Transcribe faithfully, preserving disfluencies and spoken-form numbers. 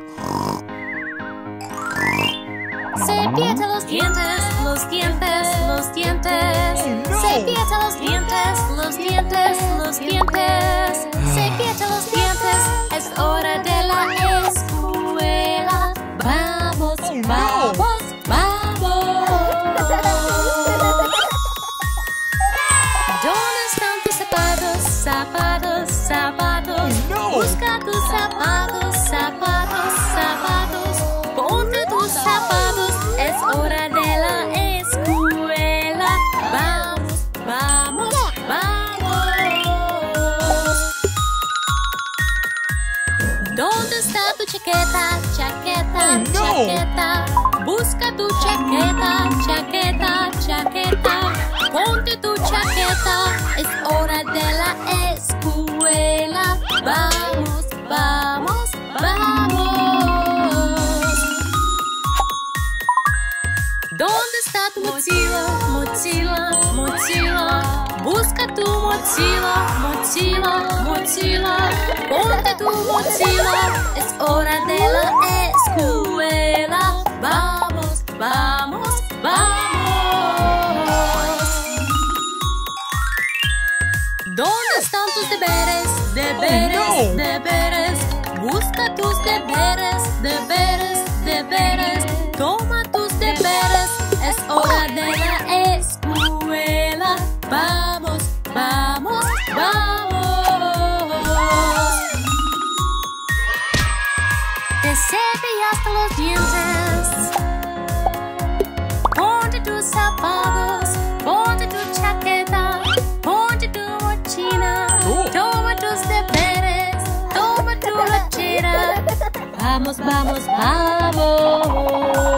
Cepíllate los dientes, los dientes, los dientes. Cepíllate los dientes, los dientes, los dientes. Cepíllate los dientes, es hora de la escuela. Vamos, vamos, vamos. ¿Dónde están tus zapatos, zapatos, zapatos? Busca tus zapatos, zapatos, zapatos. Ponte tus zapatos, es hora de la escuela. Vamos, vamos, vamos. ¿Dónde está tu chaqueta, chaqueta, chaqueta? Busca tu chaqueta, chaqueta, chaqueta. Ponte tu chaqueta, es hora de la escuela. Vamos, vamos, vamos. ¿Dónde está tu mochila, mochila, mochila? Busca tu mochila, mochila, mochila. Ponte tu mochila, es hora de la escuela. Vamos, vamos, vamos. ¿Dónde están tus deberes, deberes, deberes? Busca tus deberes, deberes, deberes. Toma tus deberes, es hora de la escuela. Vamos, vamos, vamos. Te cepillaste los dientes. Ponte tus zapatos, ponte tu chaqueta, ponte tu mochila. Toma tus deberes, toma tu lonchera. Vamos, vamos, vamos.